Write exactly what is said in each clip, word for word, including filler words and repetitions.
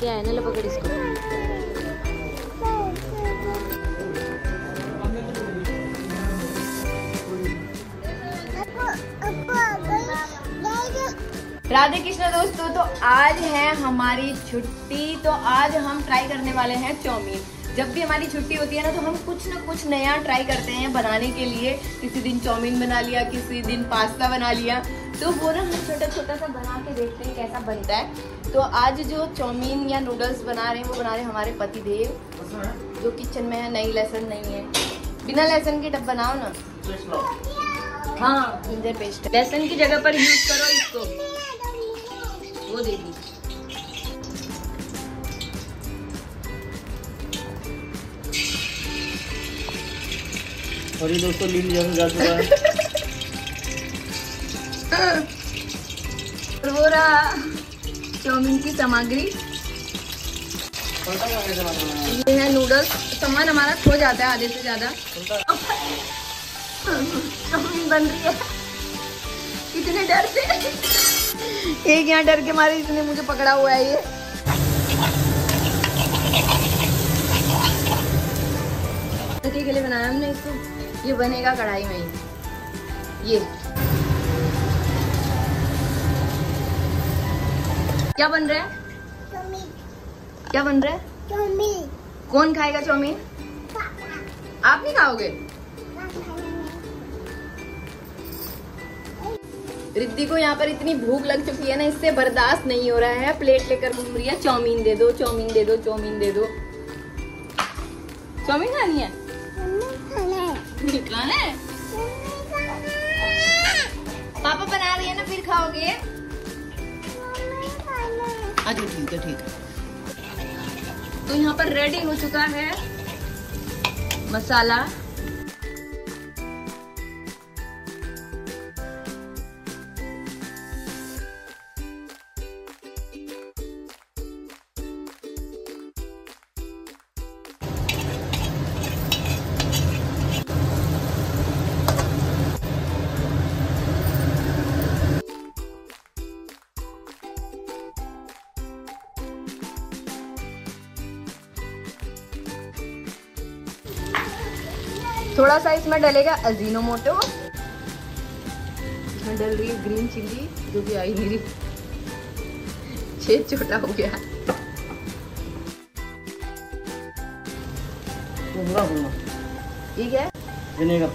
क्या है ना, लो पकड़ इसको। राधे कृष्ण दोस्तों, तो आज है हमारी छुट्टी। तो आज हम ट्राई करने वाले हैं चाउमीन। जब भी हमारी छुट्टी होती है ना, तो हम कुछ ना कुछ नया ट्राई करते हैं बनाने के लिए। किसी दिन चाउमीन बना लिया, किसी दिन पास्ता बना लिया, तो वो ना हम छोटा छोटा सा बना के देखते हैं कैसा बनता है। तो आज जो चाउमीन या नूडल्स बना रहे हैं वो बना रहे हैं हमारे पति देव, जो किचन में है। नहीं लहसुन नहीं है, बिना लहसुन के डब बनाओ ना। हाँ, जिंजर पेस्ट लहसुन की जगह पर यूज करो इसको। वो दे दी। और ये दोस्तों लील जैसे जा चुका है। वो रहा चाउमीन की सामग्री। ये है नूडल्स। सामान हमारा खो जाता है आधे से ज्यादा। चाउमीन बन रही है इतने डर से। एक यहाँ डर के मारे इसने मुझे पकड़ा हुआ है। ये के लिए बनाया हमने इसको। ये बनेगा कढ़ाई में ही। ये क्या बन रहा है? चाउमीन। क्या बन रहा है? चाउमीन। कौन खाएगा चाउमीन? आप नहीं खाओगे? रिद्धि को यहाँ पर इतनी भूख लग चुकी है ना, इससे बर्दाश्त नहीं हो रहा है। प्लेट लेकर घूम रही है, चाउमीन दे दो, चाउमीन दे दो, चाउमीन दे दो। चाउमीन खानी है? खाना है? पापा बना रही है ना, फिर खाओगे? अच्छा ठीक है, ठीक है। तो यहाँ पर रेडी हो चुका है मसाला। थोड़ा सा इसमें डलेगा अजीनोमोटो। इसमें डल रही है ग्रीन चिल्ली, जो भी आई नहीं रही। छेद छोटा हो गया। ये क्या है? विनेगर।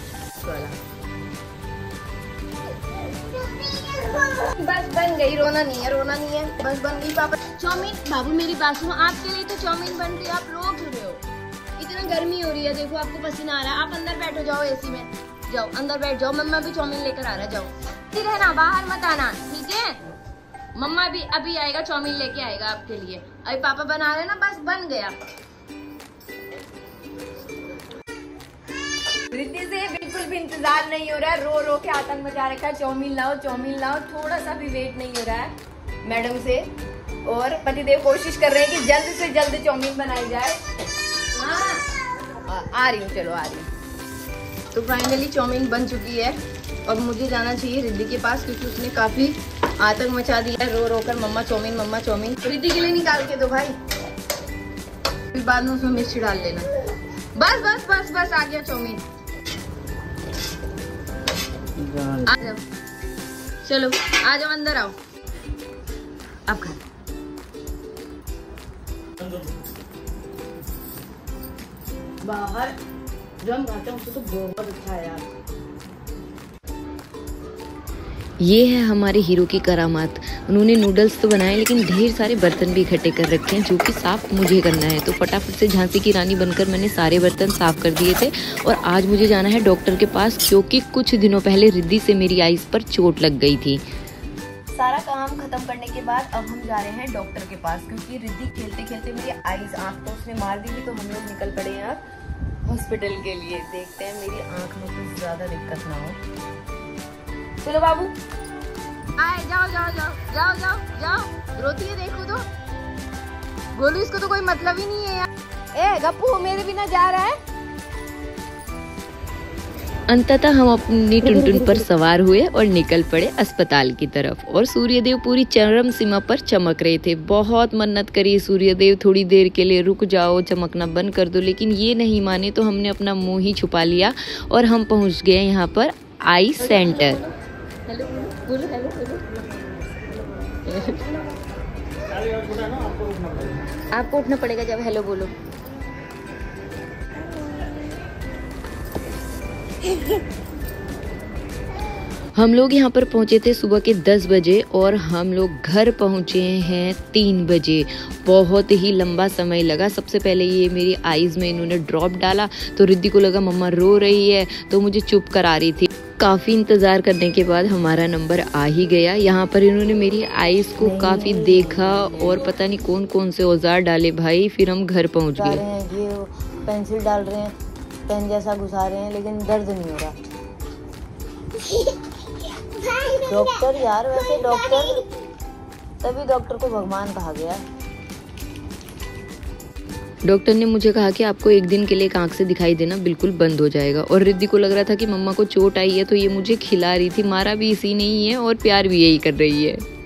बस बन गई। रोना नहीं है, रोना नहीं है, बस बन गई पापा चाउमीन। बाबू मेरी बात सुनो, आपके लिए तो चाउमीन बन रही है, आप रो क्यों रहे हो? इतना गर्मी हो रही है, देखो आपको पसीना आ रहा है। आप अंदर बैठो, जाओ एसी में जाओ, अंदर बैठ जाओ। मम्मा भी चाउमीन लेकर आ रहा है, जाओ। ठीक है ना, बाहर मत आना, ठीक है? मम्मा भी अभी आएगा, चाउमीन लेके आएगा आपके लिए। अभी पापा बना रहे ना, बस बन गया। रिद्धि से बिल्कुल भी इंतजार नहीं हो रहा है, रो रो के आतंक मचा रखा है। चाउमीन लाओ, चाउमीन लाओ। थोड़ा सा भी वेट नहीं हो रहा है मैडम से। और पतिदेव कोशिश कर रहे हैं कि जल्द से जल्द चाउमीन बनाई जाए। हाँ, आ रही हूँ, चलो आ रही हूँ। तो फाइनली चाउमीन बन चुकी है। अब मुझे जाना चाहिए रिद्धि के पास, क्योंकि उसने काफी आतंक मचा दिया है रो रो कर। मम्मा चाउमीन, मम्मा चाउमीन। रिद्धि के लिए निकाल के दो भाई, फिर बाद में उसमें मिर्ची डाल लेना। बस बस बस बस, आ गया चाउमीन। आ जाओ, चलो आ जाओ, अंदर आओ। अब खा। बाहर जो हम खाते हैं उससे तो बहुत अच्छा है यार। ये है हमारे हीरो की करामात। उन्होंने नूडल्स तो बनाए, लेकिन ढेर सारे बर्तन भी इकट्ठे कर रखे हैं, जो कि साफ मुझे करना है। तो फटाफट से झांसी की रानी बनकर मैंने सारे बर्तन साफ कर दिए थे। और आज मुझे जाना है डॉक्टर के पास, क्योंकि कुछ दिनों पहले रिद्धि से मेरी आईज पर चोट लग गई थी। सारा काम खत्म करने के बाद अब हम जा रहे हैं डॉक्टर के पास, क्योंकि रिद्धि खेलते खेलते मेरी आईज आँख तो उसने मार दी थी। तो हम लोग निकल पड़े हैं अब हॉस्पिटल के लिए। देखते हैं मेरी आँख में कुछ ज्यादा दिक्कत ना हो। चलो बाबू, आए, जाओ जाओ जाओ जाओ जाओ जाओ। रोती है, देखो तो। गोलू, इसको तो कोई मतलब ही नहीं है यार। ए गप्पू, मेरे बिना जा रहा है? अंततः हम अपनी टुनटुन पर सवार हुए और निकल पड़े अस्पताल की तरफ। और सूर्यदेव पूरी चरम सीमा पर चमक रहे थे। बहुत मन्नत करी सूर्यदेव थोड़ी देर के लिए रुक जाओ, चमकना बंद कर दो, लेकिन ये नहीं माने तो हमने अपना मुंह ही छुपा लिया और हम पहुंच गए यहाँ पर आई सेंटर। हेलो बोलो, हेलो बोलो। आपको उठना पड़ेगा जब हेलो बोलो। हम लोग यहाँ पर पहुँचे थे सुबह के दस बजे और हम लोग घर पहुँचे हैं तीन बजे। बहुत ही लंबा समय लगा। सबसे पहले ये मेरी आईज में इन्होंने ड्रॉप डाला तो रिद्धि को लगा मम्मा रो रही है, तो मुझे चुप करा रही थी। काफ़ी इंतज़ार करने के बाद हमारा नंबर आ ही गया। यहाँ पर इन्होंने मेरी आईज को काफ़ी देखा और पता नहीं कौन कौन से औजार डाले भाई, फिर हम घर पहुँच गए। ये पेंसिल डाल रहे हैं, पेन जैसा घुसा रहे हैं, लेकिन दर्द नहीं हो रहा। डॉक्टर यार, वैसे डॉक्टर, तभी डॉक्टर को भगवान कहा गया। डॉक्टर ने मुझे कहा कि आपको एक दिन के लिए एक आंख से दिखाई देना बिल्कुल बंद हो जाएगा। और रिद्धि को लग रहा था कि मम्मा को चोट आई है तो ये मुझे खिला रही थी। मारा भी इसी नहीं है और प्यार भी यही कर रही है।